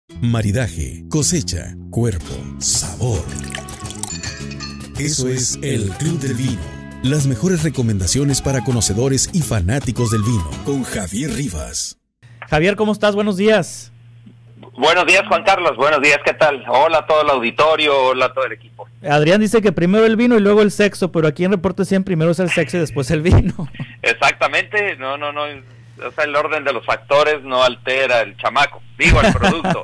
Maridaje, cosecha, cuerpo, sabor. Eso es el Club del Vino. Las mejores recomendaciones para conocedores y fanáticos del vino. Con Javier Rivas. Javier, ¿cómo estás? Buenos días. Buenos días, Juan Carlos. Buenos días, ¿qué tal? Hola a todo el auditorio, hola a todo el equipo. Adrián dice que primero el vino y luego el sexo, pero aquí en Reporte 100 primero es el sexo y después el vino. Exactamente, no. O sea, el orden de los factores no altera el chamaco, digo, el producto.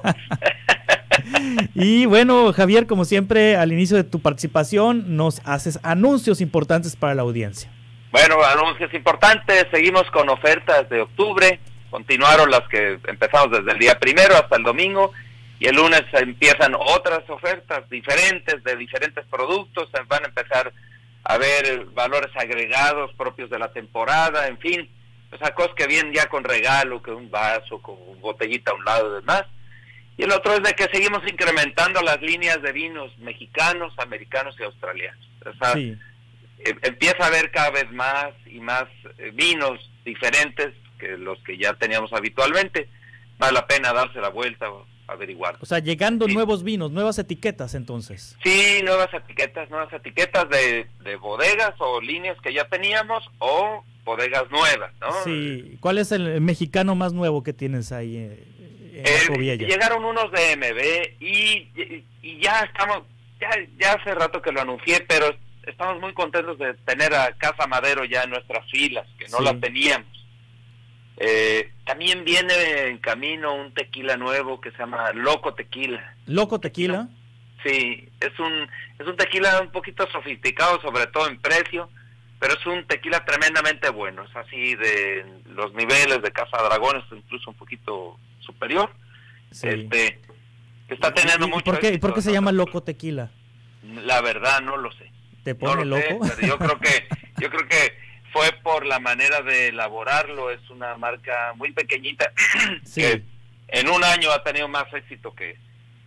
Y bueno, Javier, como siempre, al inicio de tu participación nos haces anuncios importantes para la audiencia. Bueno, anuncios importantes, seguimos con ofertas de octubre, continuaron las que empezamos desde el día primero hasta el domingo, y el lunes empiezan otras ofertas diferentes, de diferentes productos, van a empezar a ver valores agregados propios de la temporada, en fin, o sea, cosas que vienen ya con regalo, que un vaso, con botellita a un lado y demás. Y el otro es de que seguimos incrementando las líneas de vinos mexicanos, americanos y australianos. O sea, sí, empieza a haber cada vez más y más vinos diferentes que los que ya teníamos habitualmente. Vale la pena darse la vuelta, averiguar. O sea, llegando nuevos vinos, nuevas etiquetas entonces. Sí, nuevas etiquetas de bodegas o líneas que ya teníamos o bodegas nuevas, ¿no? Sí, ¿cuál es el mexicano más nuevo que tienes ahí en llegaron unos de MB y ya estamos, ya hace rato que lo anuncié, pero estamos muy contentos de tener a Casa Madero ya en nuestras filas, que no la teníamos. También viene en camino un tequila nuevo que se llama Loco Tequila. ¿Loco Tequila? Sí, es un tequila un poquito sofisticado, sobre todo en precio, pero es un tequila tremendamente bueno, es así de los niveles de Casa Dragones, incluso un poquito superior. Sí. Está teniendo mucho éxito. ¿Y por qué se llama Loco Tequila? La verdad no lo sé. ¿Te pone loco? Sé, pero yo creo que fue por la manera de elaborarlo, es una marca muy pequeñita, sí, que en un año ha tenido más éxito que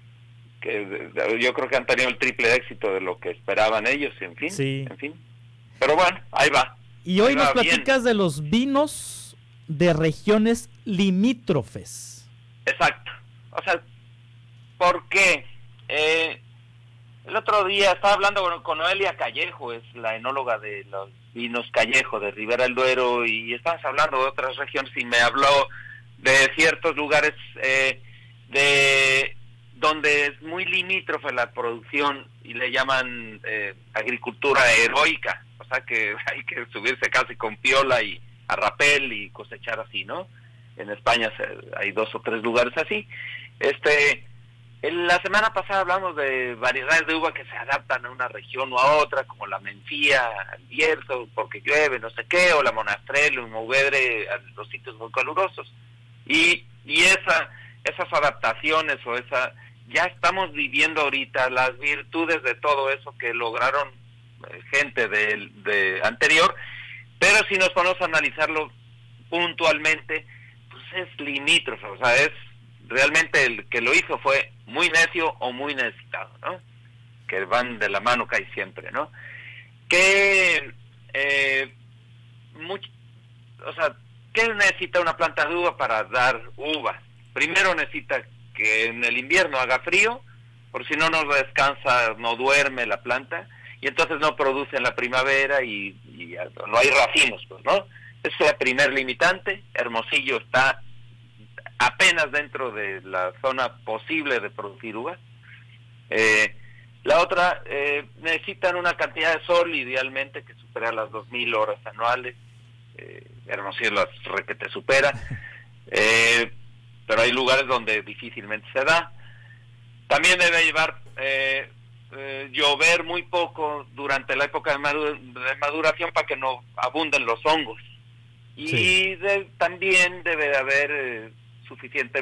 yo creo que han tenido el triple de éxito de lo que esperaban ellos, en fin. Pero bueno, ahí va. Y hoy nos platicas de los vinos de regiones limítrofes. Exacto. O sea, ¿por qué? El otro día estaba hablando con Noelia Callejo, es la enóloga de los vinos Callejo de Ribera del Duero, y estábamos hablando de otras regiones y me habló de ciertos lugares de donde es muy limítrofe la producción y le llaman agricultura heroica, o sea que hay que subirse casi con piola y a rapel y cosechar así, ¿no? En España hay 2 o 3 lugares así. La semana pasada hablamos de variedades de uva que se adaptan a una región o a otra, como la Mencía, al Bierzo, porque llueve, no sé qué, o la Monastrell, o Movedre, a los sitios muy calurosos. Y esas adaptaciones ya estamos viviendo ahorita las virtudes de todo eso que lograron gente de anterior, pero si nos ponemos a analizarlo puntualmente, pues es limítrofe, o sea, es realmente el que lo hizo fue muy necio o muy necesitado, ¿no? Que van de la mano casi siempre, ¿no? Que ¿qué necesita una planta de uva para dar uvas? Primero necesita que en el invierno haga frío, por si no descansa, no duerme la planta, y entonces no produce en la primavera y no hay racimos, pues, ¿no? Esa es la primer limitante. Hermosillo está apenas dentro de la zona posible de producir uvas. La otra, necesitan una cantidad de sol idealmente que supera las 2000 horas anuales. Hermosillo las requete supera, pero hay lugares donde difícilmente se da. También debe llevar llover muy poco durante la época de maduración para que no abunden los hongos. Y también debe de haber suficiente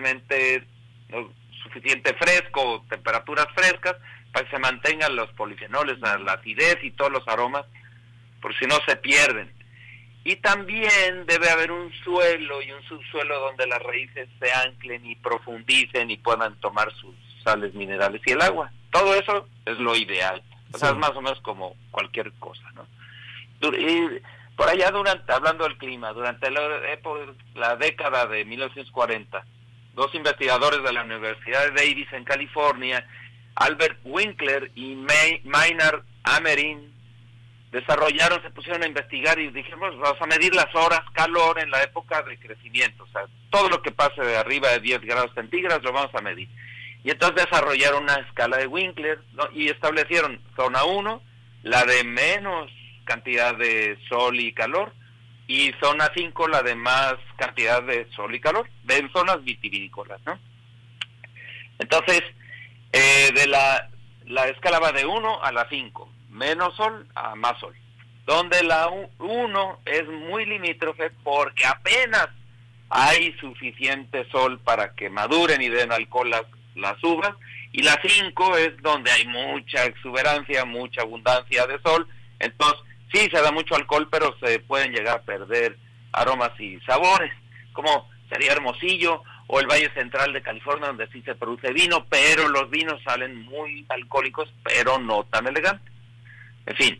fresco, temperaturas frescas, para que se mantengan los polifenoles, la acidez y todos los aromas, por si no se pierden. Y también debe haber un suelo y un subsuelo donde las raíces se anclen y profundicen y puedan tomar sus sales minerales y el agua. Todo eso es lo ideal. O sea, es más o menos como cualquier cosa, ¿no? Y por allá, hablando del clima, durante la década de 1940, dos investigadores de la Universidad de Davis en California, Albert Winkler y Maynard Amerin, se pusieron a investigar y dijimos, vamos a medir las horas calor en la época de crecimiento, o sea, todo lo que pase de arriba de 10 grados centígrados lo vamos a medir. Y entonces desarrollaron una escala de Winkler, ¿no? Y establecieron zona 1, la de menos cantidad de sol y calor, y zona 5, la de más cantidad de sol y calor, de zonas vitivinícolas, ¿no? Entonces, de la escala va de 1 a la 5, menos sol a más sol, donde la 1 es muy limítrofe porque apenas hay suficiente sol para que maduren y den alcohol las uvas, y la 5 es donde hay mucha exuberancia, mucha abundancia de sol, entonces sí se da mucho alcohol, pero se pueden llegar a perder aromas y sabores, como sería Hermosillo o el Valle Central de California, donde sí se produce vino, pero los vinos salen muy alcohólicos, pero no tan elegantes. En fin,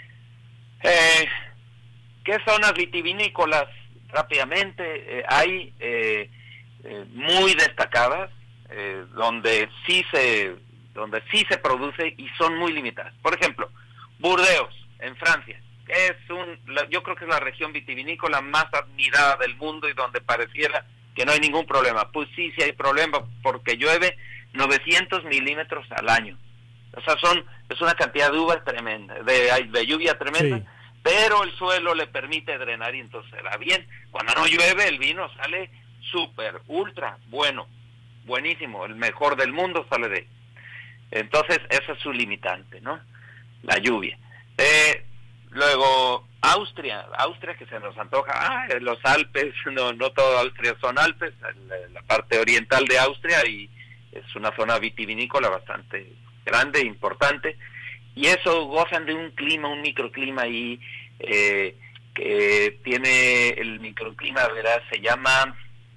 ¿qué zonas vitivinícolas? Rápidamente, hay muy destacadas, donde sí se produce y son muy limitadas. Por ejemplo, Burdeos, en Francia, yo creo que es la región vitivinícola más admirada del mundo y donde pareciera que no hay ningún problema. Pues sí hay problema porque llueve 900 milímetros al año. O sea, es una cantidad de uvas tremenda, de lluvia tremenda, sí. Pero el suelo le permite drenar y entonces se da bien. Cuando no llueve, el vino sale súper, ultra bueno, buenísimo, el mejor del mundo sale de ahí. Entonces, esa es su limitante, ¿no? La lluvia. Luego, Austria que se nos antoja, los Alpes, no todo Austria son Alpes, la parte oriental de Austria, y es una zona vitivinícola bastante grande, importante, y eso gozan de un microclima ahí, que tiene el microclima, ¿verdad? Se llama,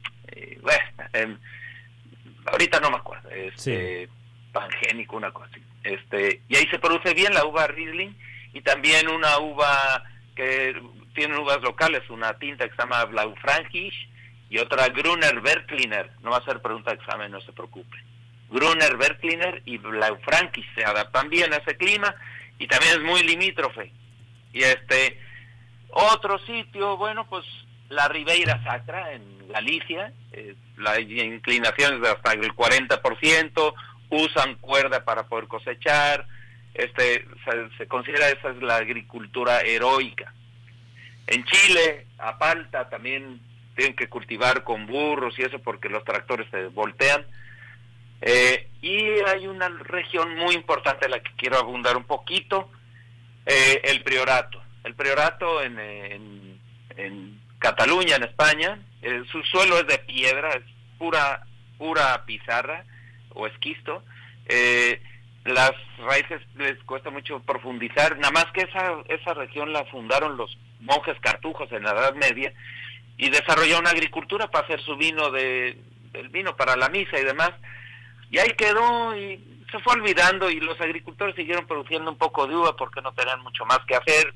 ahorita no me acuerdo, sí. Pangénico, una cosa así. Y ahí se produce bien la uva Riesling, y también una uva que tiene uvas locales, una tinta que se llama Blaufränkisch y otra Gruner Veltliner. No va a ser pregunta de examen, no se preocupe. Gruner Veltliner y Blaufränkisch se adaptan bien a ese clima y también es muy limítrofe. Y otro sitio, bueno, pues la Ribeira Sacra en Galicia, la inclinación es de hasta el 40%, usan cuerda para poder cosechar, se considera esa es la agricultura heroica. En Chile, a Palta también tienen que cultivar con burros y eso porque los tractores se voltean. Y hay una región muy importante en la que quiero abundar un poquito, el Priorato. El Priorato en Cataluña, en España, su suelo es de piedra, es pura pizarra o esquisto. Las raíces les cuesta mucho profundizar, nada más que esa región la fundaron los monjes cartujos en la Edad Media y desarrollaron una agricultura para hacer su vino el vino para la misa y demás, y ahí quedó y se fue olvidando y los agricultores siguieron produciendo un poco de uva porque no tenían mucho más que hacer,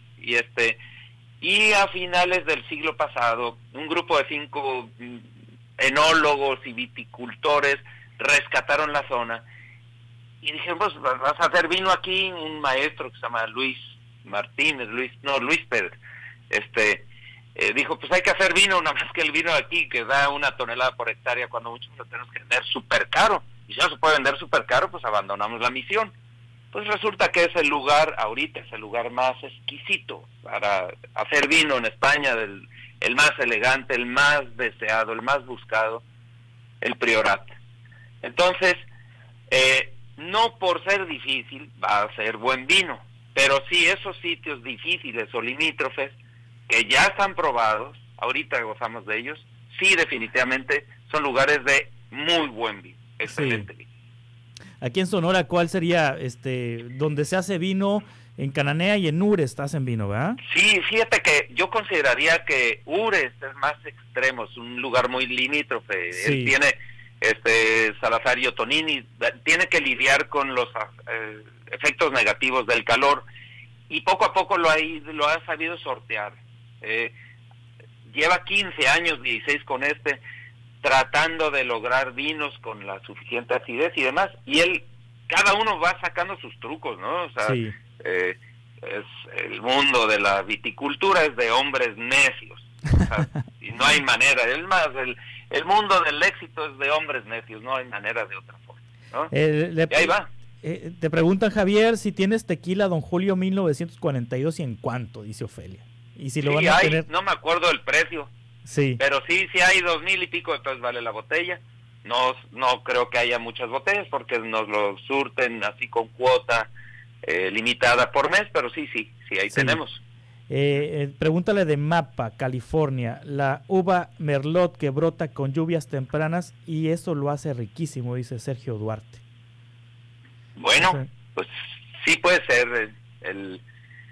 y a finales del siglo pasado un grupo de 5 enólogos y viticultores rescataron la zona y dijeron, pues vas a hacer vino aquí. Un maestro que se llama Luis Pérez, dijo, pues hay que hacer vino, nada más que el vino aquí que da 1 tonelada por hectárea, cuando muchos lo tenemos que vender súper caro, y si no se puede vender súper caro, pues abandonamos la misión. Pues resulta que es el lugar más exquisito para hacer vino en España, el más elegante, el más deseado, el más buscado, el Priorato. Entonces, no por ser difícil va a ser buen vino, pero sí esos sitios difíciles o limítrofes que ya están probados, ahorita gozamos de ellos, sí definitivamente son lugares de muy buen vino, excelente vino. Aquí en Sonora, ¿cuál sería donde se hace vino? En Cananea y en Ures hacen vino, ¿verdad? Sí, fíjate que yo consideraría que Ures es más extremo, es un lugar muy limítrofe. Sí. Él tiene Salazar y Ottonini, tiene que lidiar con los efectos negativos del calor y poco a poco lo ha sabido sortear. Lleva 15 años, 16 con tratando de lograr vinos con la suficiente acidez y demás, y cada uno va sacando sus trucos, ¿no? O sea, Sí. Es el mundo de la viticultura es de hombres necios, o sea, y no hay manera. Es más, el mundo del éxito es de hombres necios, no hay manera de otra forma, ¿no? Y ahí va. Te preguntan, Javier, si tienes tequila Don Julio 1942 y en cuánto, dice Ofelia. Y si lo van a tener... No me acuerdo el precio, sí, pero sí hay 2,000 y pico, entonces vale la botella. No creo que haya muchas botellas porque nos lo surten así con cuota limitada por mes, pero sí, ahí tenemos. Pregúntale de Mapa, California, la uva Merlot que brota con lluvias tempranas y eso lo hace riquísimo, dice Sergio Duarte. Bueno, pues sí puede ser. El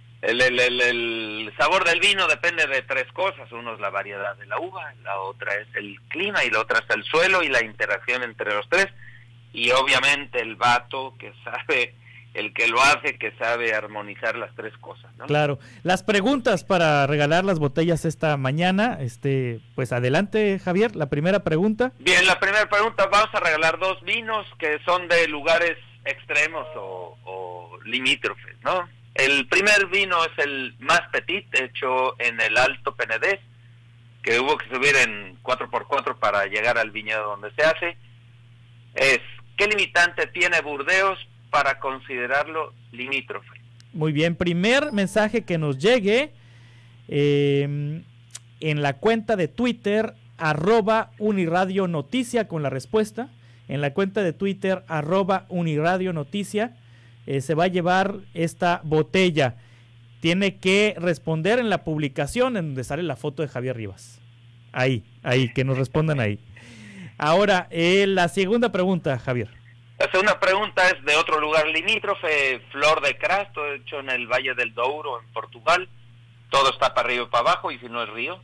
sabor del vino depende de 3 cosas. Uno es la variedad de la uva, la otra es el clima y la otra es el suelo y la interacción entre los 3. Y obviamente el vato que sabe, el que lo hace, que sabe armonizar las 3 cosas, ¿no? Claro. Las preguntas para regalar las botellas esta mañana, pues adelante, Javier, la primera pregunta. Bien, la primera pregunta, vamos a regalar 2 vinos que son de lugares extremos o limítrofes, ¿no? El primer vino es el más petit, hecho en el Alto Penedés, que hubo que subir en 4x4 para llegar al viñedo donde se hace. ¿Qué limitante tiene Burdeos para considerarlo limítrofe? Muy bien, primer mensaje que nos llegue en la cuenta de Twitter, @Uniradio-Noticia con la respuesta. En la cuenta de Twitter, @Uniradio-Noticia, se va a llevar esta botella. Tiene que responder en la publicación en donde sale la foto de Javier Rivas. Ahí, que nos respondan ahí. Ahora, la segunda pregunta, Javier. La segunda pregunta es de otro lugar limítrofe, Flor de Crasto, hecho en el Valle del Douro, en Portugal. Todo está para arriba y para abajo, y si no es río.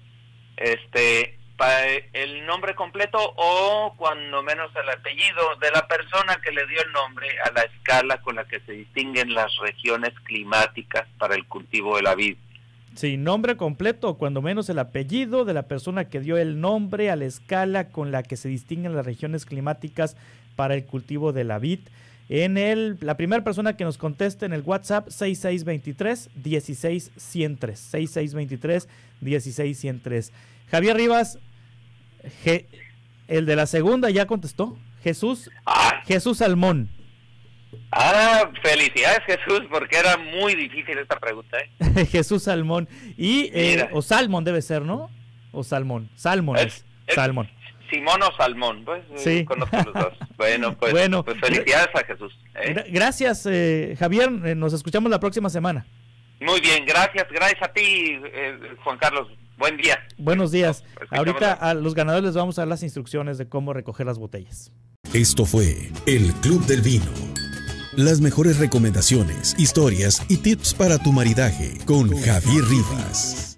El nombre completo o cuando menos el apellido de la persona que le dio el nombre a la escala con la que se distinguen las regiones climáticas para el cultivo de la vid. Sí, nombre completo o cuando menos el apellido de la persona que dio el nombre a la escala con la que se distinguen las regiones climáticas para el cultivo de la vid. La primera persona que nos conteste en el WhatsApp 6623-16103, 6623-16103. Javier Rivas, el de la segunda ya contestó, Jesús Salmón. Felicidades, Jesús, porque era muy difícil esta pregunta, Jesús Salmón. Y o Salmón debe ser, ¿no? O Salmón. Salmón es Salmón. Simón o Salmón, pues sí. Conozco los dos. Bueno, pues felicidades a Jesús. Gracias, Javier, nos escuchamos la próxima semana. Muy bien, gracias a ti, Juan Carlos. Buen día. Buenos días. Ahorita a los ganadores les vamos a dar las instrucciones de cómo recoger las botellas. Esto fue El Club del Vino. Las mejores recomendaciones, historias y tips para tu maridaje con Javier Rivas.